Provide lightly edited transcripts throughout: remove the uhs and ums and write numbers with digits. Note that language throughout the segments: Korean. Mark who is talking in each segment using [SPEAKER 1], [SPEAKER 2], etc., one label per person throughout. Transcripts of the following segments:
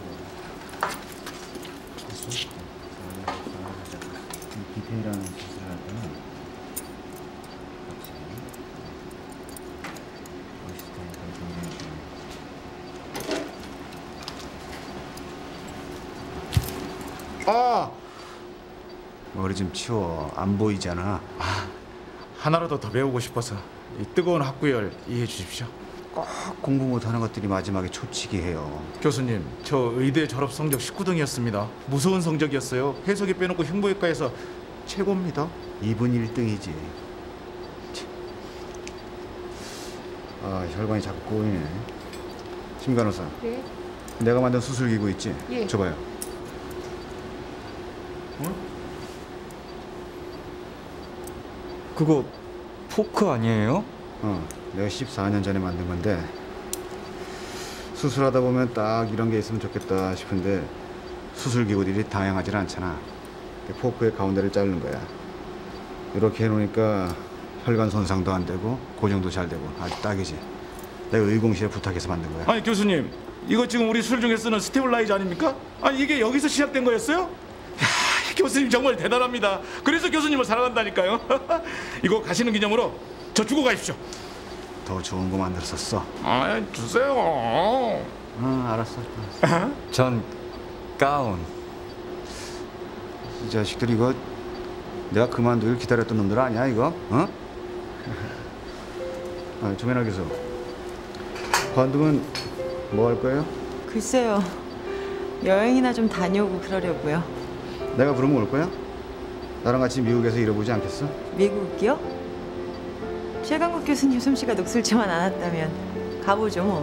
[SPEAKER 1] 디테일한 짓을 할 때는
[SPEAKER 2] 아!
[SPEAKER 1] 머리 좀 치워. 안 보이잖아.
[SPEAKER 2] 하나라도 더 배우고 싶어서 이 뜨거운 학구열 이해해 주십시오.
[SPEAKER 1] 꼭 공부 못하는 것들이 마지막에 초치게 해요.
[SPEAKER 2] 교수님, 저 의대 졸업 성적 19등이었습니다. 무서운 성적이었어요. 해석이 빼놓고 흉부외과에서 최고입니다.
[SPEAKER 1] 이분 1등이지. 아, 혈관이 자꾸 꼬이네. 심 간호사.
[SPEAKER 3] 네.
[SPEAKER 1] 내가 만든 수술기구 있지?
[SPEAKER 3] 예.
[SPEAKER 1] 줘봐요.
[SPEAKER 4] 그거 포크 아니에요?
[SPEAKER 1] 내가 14년 전에 만든 건데 수술하다 보면 딱 이런 게 있으면 좋겠다 싶은데 수술기구들이 다양하지 않잖아. 포크의 가운데를 자르는 거야. 이렇게 해놓으니까 혈관 손상도 안 되고 고정도 잘 되고 아주 딱이지. 내가 의공실에 부탁해서 만든 거야.
[SPEAKER 2] 아니 교수님, 이거 지금 우리 술 중에 쓰는 스테빌라이저 아닙니까? 아니 이게 여기서 시작된 거였어요? 야, 교수님 정말 대단합니다. 그래서 교수님을 사랑한다니까요. 이거 가시는 기념으로 저 주고 가십시오.
[SPEAKER 1] 더 좋은 거 만들었었어.
[SPEAKER 2] 아, 주세요.
[SPEAKER 1] 알았어.
[SPEAKER 4] 전 가운.
[SPEAKER 1] 이 자식들 이거 내가 그만두길 기다렸던 놈들 아니야 이거? 어? 조민아 교수, 관두면 뭐 할 거예요?
[SPEAKER 3] 글쎄요. 여행이나 좀 다녀오고 그러려고요.
[SPEAKER 1] 내가 부르면 올 거야? 나랑 같이 미국에서 일해보지 않겠어?
[SPEAKER 3] 미국이요? 최강국 교수님 솜씨가 녹슬지만 않았다면 가보죠 뭐.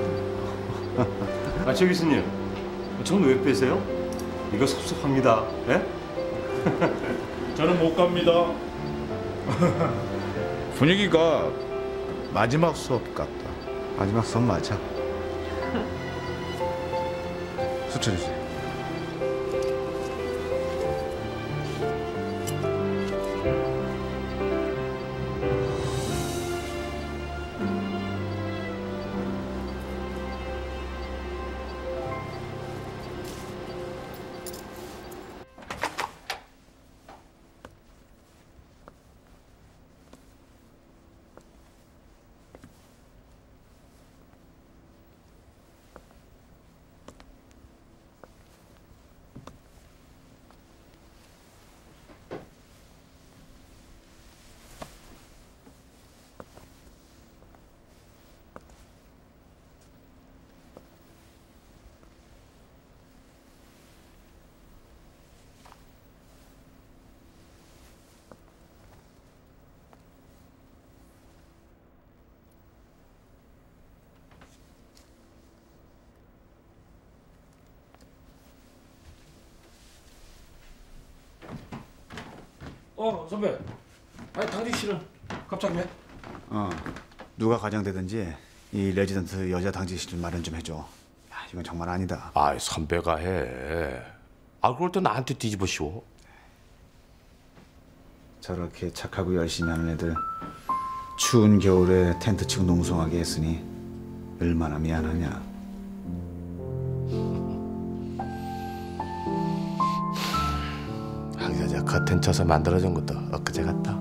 [SPEAKER 5] 최 교수님, 전 왜 빼세요? 이거 섭섭합니다. 예?
[SPEAKER 2] 저는 못 갑니다. 분위기가 마지막 수업 같다.
[SPEAKER 1] 마지막 수업 맞아. 수쳐 주세요.
[SPEAKER 2] 선배. 아니 당직실은 갑자기 왜?
[SPEAKER 1] 누가 가장되든지 이 레지던트 여자 당직실 좀 마련 좀 해줘. 야, 이건 정말 아니다.
[SPEAKER 6] 아, 선배가 해. 아, 그걸 또 나한테 뒤집어 씌워.
[SPEAKER 1] 저렇게 착하고 열심히 하는 애들 추운 겨울에 텐트 치고 농성하게 했으니 얼마나 미안하냐.
[SPEAKER 6] 항상 커튼 쳐서 만들어준 것도 엊그제 같다.